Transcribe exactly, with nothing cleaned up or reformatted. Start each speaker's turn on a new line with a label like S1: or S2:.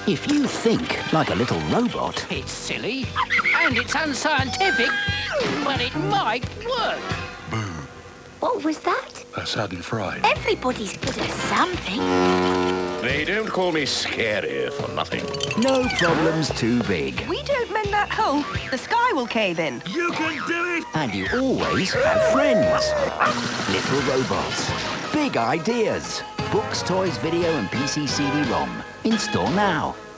S1: If you think like a little robot...
S2: It's silly, and it's unscientific, but it might work.
S3: Boo.
S4: What was that?
S3: A sudden fright.
S4: Everybody's good at something.
S5: They don't call me scary for nothing.
S1: No problem's too big.
S6: We don't mend that hole, the sky will cave in.
S3: You can do it!
S1: And you always have friends. Little robots. Big ideas. Books, toys, video and P C C D ROM. In store now.